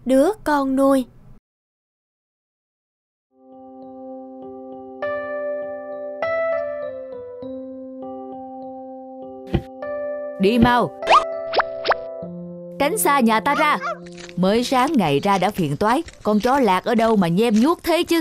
đứa con nuôi. Đi mau, tránh xa nhà ta ra. Mới sáng ngày ra đã phiền toái, con chó lạc ở đâu mà nhem nhuốc thế chứ.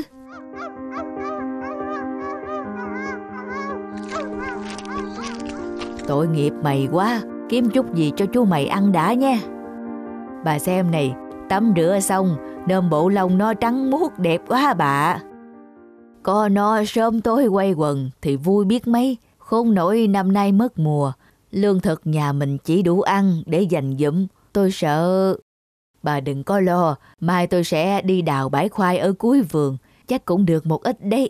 Tội nghiệp mày quá, kiếm chút gì cho chú mày ăn đã nha. Bà xem này, tắm rửa xong, nơm bộ lông nó trắng muốt đẹp quá bà. Có nó sớm tối quay quần thì vui biết mấy. Khốn nỗi năm nay mất mùa, lương thực nhà mình chỉ đủ ăn để dành dụm. Tôi sợ. Bà đừng có lo, mai tôi sẽ đi đào bãi khoai ở cuối vườn, chắc cũng được một ít đấy.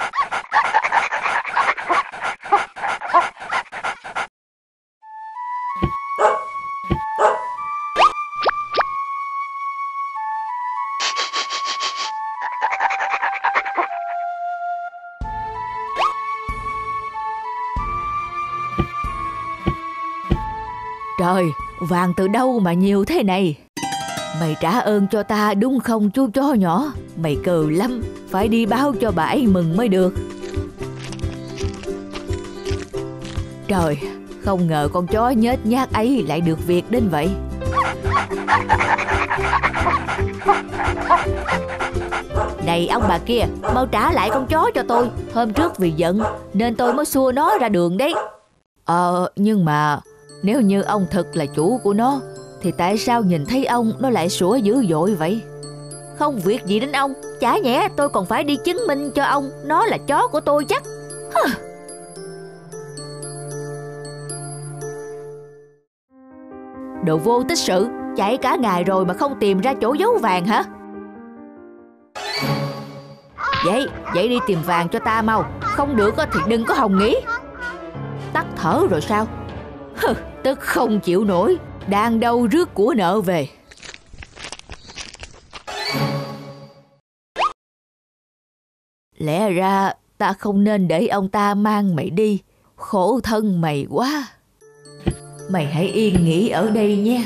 Trời, vàng từ đâu mà nhiều thế này? Mày trả ơn cho ta đúng không chú chó nhỏ? Mày cừ lắm, phải đi báo cho bà ấy mừng mới được. Trời, không ngờ con chó nhếch nhác ấy lại được việc đến vậy. Này ông bà kia, mau trả lại con chó cho tôi. Hôm trước vì giận nên tôi mới xua nó ra đường đấy. Nhưng mà nếu như ông thực là chủ của nó thì tại sao nhìn thấy ông nó lại sủa dữ dội vậy? Không việc gì đến ông, chả nhẽ tôi còn phải đi chứng minh cho ông nó là chó của tôi chắc. Đồ vô tích sự, chạy cả ngày rồi mà không tìm ra chỗ giấu vàng hả? Vậy đi tìm vàng cho ta mau. Không được thì đừng có hòng nghĩ. Tắt thở rồi sao? Tức không chịu nổi, đang đâu rước của nợ về. Lẽ ra ta không nên để ông ta mang mày đi, khổ thân mày quá. Mày hãy yên nghỉ ở đây nha.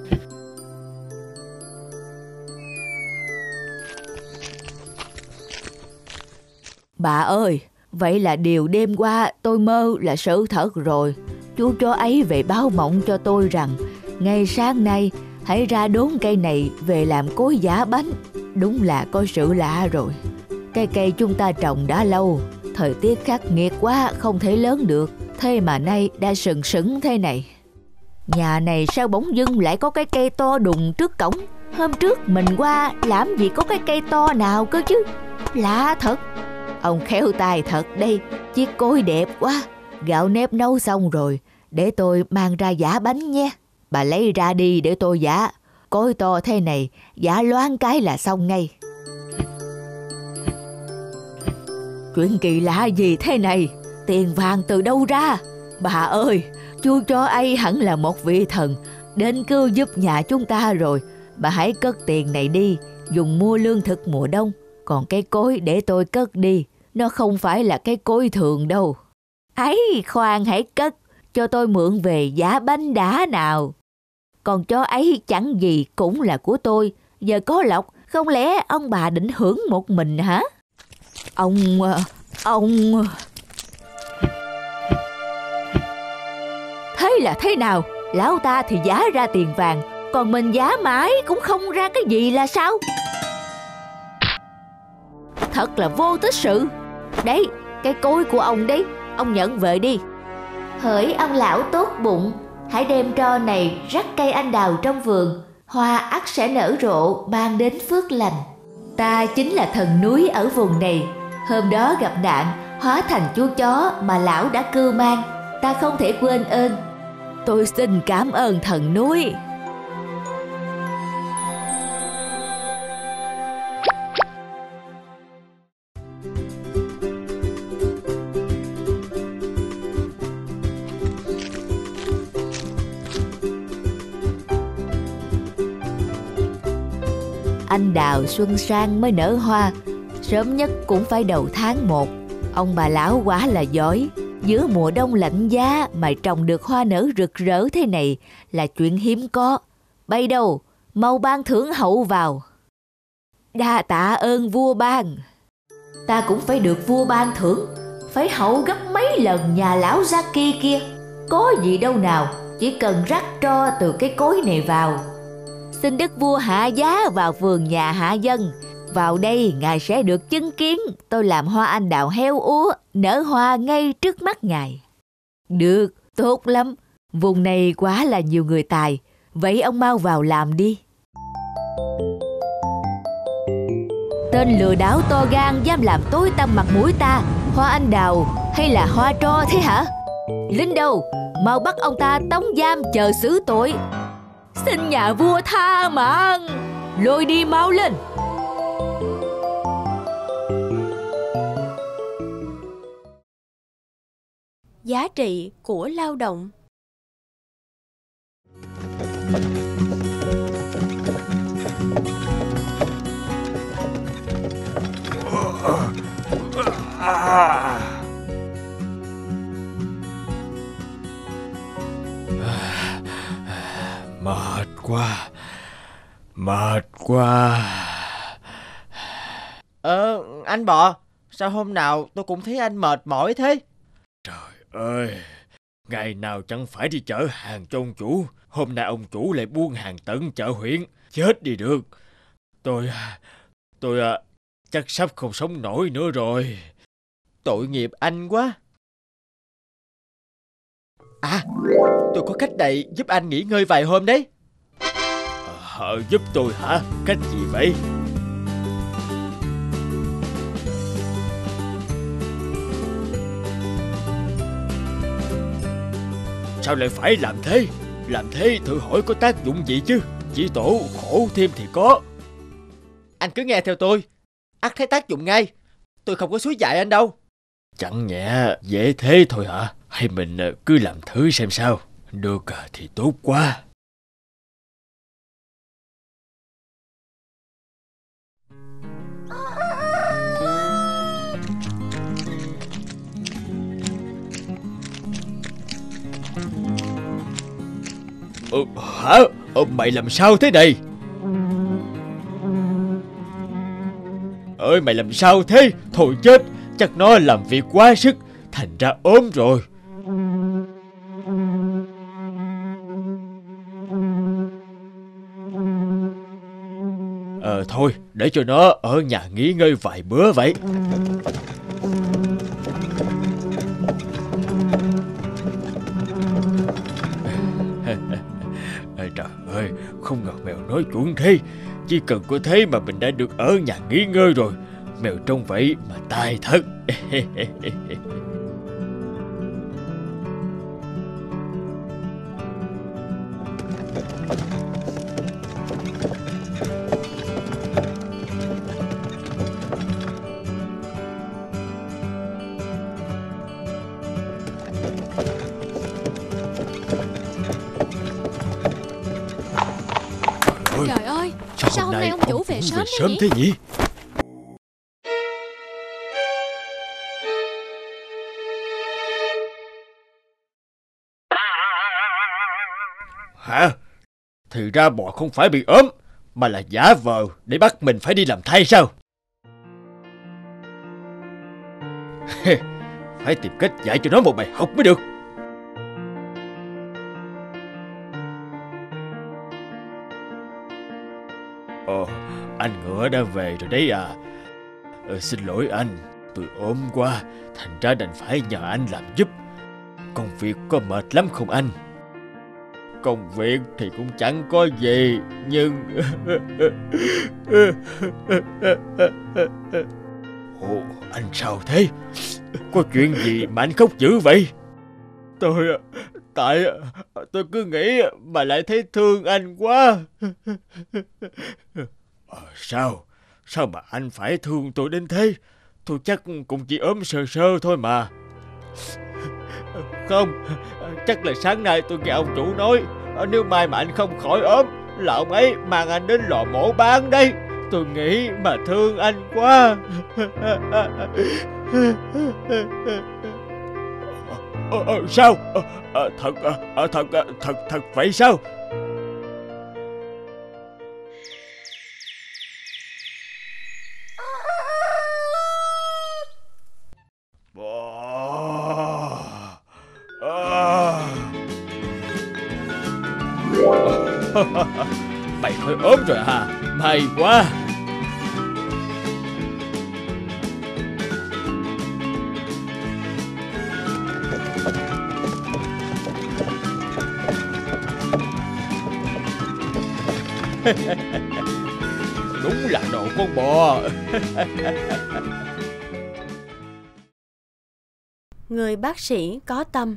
Bà ơi, vậy là điều đêm qua tôi mơ là sự thật rồi. Chú chó ấy về báo mộng cho tôi rằng ngày sáng nay hãy ra đốn cây này về làm cối giã bánh. Đúng là có sự lạ rồi. Cây cây chúng ta trồng đã lâu, thời tiết khắc nghiệt quá không thể lớn được, thế mà nay đã sừng sững thế này. Nhà này sao bỗng dưng lại có cái cây to đùng trước cổng? Hôm trước mình qua làm gì có cái cây to nào cơ chứ? Lạ thật. Ông khéo tài thật đây, chiếc cối đẹp quá. Gạo nếp nấu xong rồi, để tôi mang ra giã bánh nhé. Bà lấy ra đi để tôi giã. Cối to thế này, giã loáng cái là xong ngay. Chuyện kỳ lạ gì thế này? Tiền vàng từ đâu ra? Bà ơi, chú chó ấy hẳn là một vị thần đến cứu giúp nhà chúng ta rồi. Bà hãy cất tiền này đi, dùng mua lương thực mùa đông. Còn cái cối để tôi cất đi, nó không phải là cái cối thường đâu. Ấy, khoan hãy cất, cho tôi mượn về giã bánh đã nào. Còn chó ấy chẳng gì cũng là của tôi. Giờ có lộc, không lẽ ông bà định hưởng một mình hả? Ông... Thế là thế nào? Lão ta thì giá ra tiền vàng, còn mình giá mãi cũng không ra cái gì là sao? Thật là vô tích sự. Đấy, cái cối của ông đấy, ông nhận về đi. Hỡi ông lão tốt bụng, hãy đem tro này rắc cây anh đào trong vườn, hoa ắt sẽ nở rộ mang đến phước lành. Ta chính là thần núi ở vùng này. Hôm đó gặp nạn, hóa thành chú chó mà lão đã cưu mang. Ta không thể quên ơn. Tôi xin cảm ơn thần núi. Anh đào xuân sang mới nở hoa, sớm nhất cũng phải đầu tháng 1. Ông bà lão quá là giỏi. Giữa mùa đông lạnh giá mà trồng được hoa nở rực rỡ thế này là chuyện hiếm có. Bay đâu, mau ban thưởng hậu vào. Đa tạ ơn vua ban. Ta cũng phải được vua ban thưởng, phải hậu gấp mấy lần nhà lão Jackie kia. Có gì đâu nào, chỉ cần rắc tro từ cái cối này vào. Xin đức vua hạ giá vào vườn nhà hạ dân. Vào đây ngài sẽ được chứng kiến tôi làm hoa anh đào heo úa nở hoa ngay trước mắt ngài. Được, tốt lắm. Vùng này quá là nhiều người tài. Vậy ông mau vào làm đi. Tên lừa đảo to gan dám làm tối tăm mặt mũi ta. Hoa anh đào hay là hoa tro thế hả? Lính đâu, mau bắt ông ta tống giam chờ xử tội. Xin nhà vua tha mạng. Lôi đi mau lên. Giá trị của lao động. Mệt quá. Mệt quá. Anh Bò, sao hôm nào tôi cũng thấy anh mệt mỏi thế? Trời ơi, ngày nào chẳng phải đi chở hàng cho ông chủ. Hôm nay ông chủ lại buôn hàng tận chợ huyện. Chết đi được. Tôi chắc sắp không sống nổi nữa rồi. Tội nghiệp anh quá. À, tôi có cách này giúp anh nghỉ ngơi vài hôm đấy. Giúp tôi hả? Cách gì vậy? Sao lại phải làm thế? Làm thế thử hỏi có tác dụng gì chứ? Chỉ tổ khổ thêm thì có. Anh cứ nghe theo tôi, ắt thấy tác dụng ngay. Tôi không có xúi dại anh đâu. Chẳng nhẽ dễ thế thôi hả? Hay mình cứ làm thử xem sao? Được thì tốt quá. Hả? Mày làm sao thế này? Ơi mày làm sao thế? Thôi chết, chắc nó làm việc quá sức, thành ra ốm rồi. Thôi, để cho nó ở nhà nghỉ ngơi vài bữa vậy. Trời ơi, không ngờ mèo nói chuẩn thế. Chỉ cần có thế mà mình đã được ở nhà nghỉ ngơi rồi. Mèo trông vậy mà tài thật. Trời ơi, sao hôm nay ông chủ về sớm thế nhỉ? Hả? Thì ra bò không phải bị ốm, mà là giả vờ để bắt mình phải đi làm thay sao? Phải tìm cách dạy cho nó một bài học mới được. Anh Ngựa đã về rồi đấy à? Xin lỗi anh, tôi ốm quá, thành ra đành phải nhờ anh làm giúp. Công việc có mệt lắm không anh? Công việc thì cũng chẳng có gì, nhưng... Ồ, anh sao thế? Có chuyện gì mà anh khóc dữ vậy? Tại tôi cứ nghĩ mà lại thấy thương anh quá. Sao? Sao mà anh phải thương tôi đến thế? Tôi chắc cũng chỉ ốm sơ sơ thôi mà. Không, chắc là sáng nay tôi nghe ông chủ nói nếu mai mà anh không khỏi ốm là ông ấy mang anh đến lò mổ bán đấy. Tôi nghĩ mà thương anh quá. Sao? Thật vậy sao? Mày khỏi ốm rồi hả? May quá. Đúng là đồ con bò. Người bác sĩ có tâm.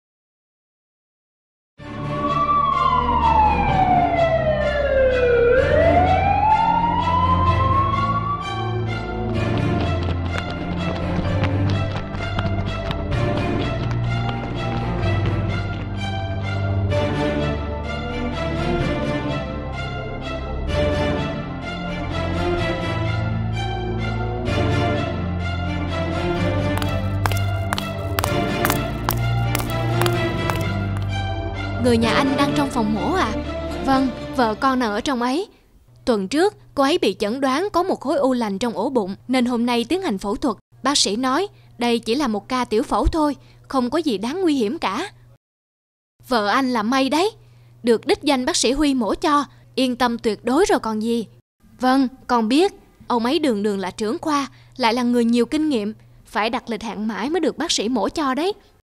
Người nhà anh đang trong phòng mổ à? Vâng, vợ con ở trong ấy. Tuần trước, cô ấy bị chẩn đoán có một khối u lành trong ổ bụng, nên hôm nay tiến hành phẫu thuật. Bác sĩ nói đây chỉ là một ca tiểu phẫu thôi, không có gì đáng nguy hiểm cả. Vợ anh là may đấy, được đích danh bác sĩ Huy mổ cho, yên tâm tuyệt đối rồi còn gì. Vâng, con biết, ông ấy đường đường là trưởng khoa, lại là người nhiều kinh nghiệm, phải đặt lịch hẹn mãi mới được bác sĩ mổ cho đấy.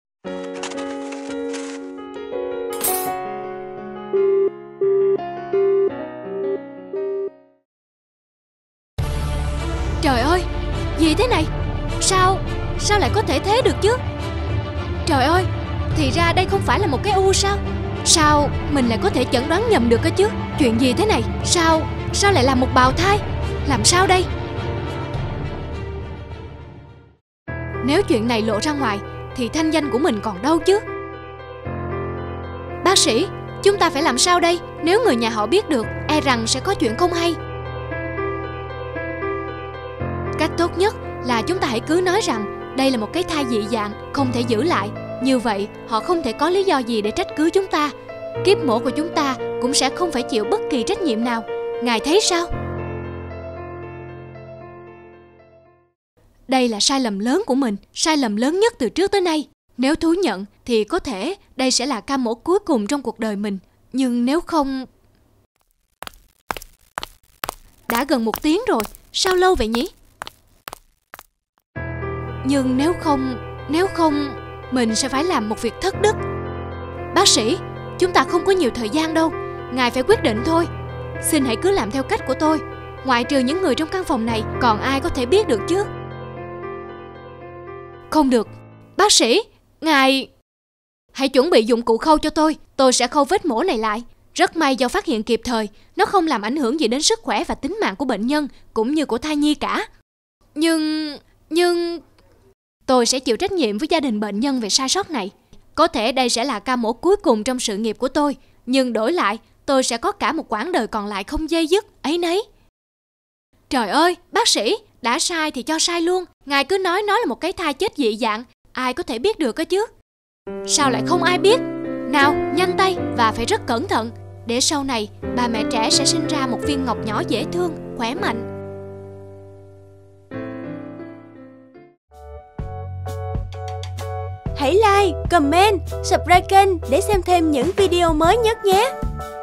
Trời ơi, gì thế này? Sao lại có thể thế được chứ? Trời ơi, thì ra đây không phải là một cái u sao? Sao mình lại có thể chẩn đoán nhầm được cơ chứ? Chuyện gì thế này? Sao lại là một bào thai? Làm sao đây? Nếu chuyện này lộ ra ngoài thì thanh danh của mình còn đâu chứ? Bác sĩ, chúng ta phải làm sao đây? Nếu người nhà họ biết được, e rằng sẽ có chuyện không hay. Cách tốt nhất là chúng ta hãy cứ nói rằng đây là một cái thai dị dạng, không thể giữ lại. Như vậy họ không thể có lý do gì để trách cứ chúng ta. Kiếp mổ của chúng ta cũng sẽ không phải chịu bất kỳ trách nhiệm nào. Ngài thấy sao? Đây là sai lầm lớn của mình, sai lầm lớn nhất từ trước tới nay. Nếu thú nhận thì có thể đây sẽ là ca mổ cuối cùng trong cuộc đời mình. Nhưng nếu không... Đã gần 1 tiếng rồi, sao lâu vậy nhỉ? Nhưng nếu không, mình sẽ phải làm một việc thất đức. Bác sĩ, chúng ta không có nhiều thời gian đâu. Ngài phải quyết định thôi. Xin hãy cứ làm theo cách của tôi. Ngoại trừ những người trong căn phòng này, còn ai có thể biết được chứ? Không được. Bác sĩ, ngài... Hãy chuẩn bị dụng cụ khâu cho tôi sẽ khâu vết mổ này lại. Rất may do phát hiện kịp thời, nó không làm ảnh hưởng gì đến sức khỏe và tính mạng của bệnh nhân, cũng như của thai nhi cả. Nhưng... Tôi sẽ chịu trách nhiệm với gia đình bệnh nhân về sai sót này. Có thể đây sẽ là ca mổ cuối cùng trong sự nghiệp của tôi, nhưng đổi lại, tôi sẽ có cả một quãng đời còn lại không dây dứt, ấy nấy. Trời ơi, bác sĩ, đã sai thì cho sai luôn. Ngài cứ nói nó là một cái thai chết dị dạng, ai có thể biết được cơ chứ? Sao lại không ai biết? Nào, nhanh tay và phải rất cẩn thận, để sau này bà mẹ trẻ sẽ sinh ra một viên ngọc nhỏ dễ thương, khỏe mạnh. Hãy like, comment, subscribe kênh để xem thêm những video mới nhất nhé!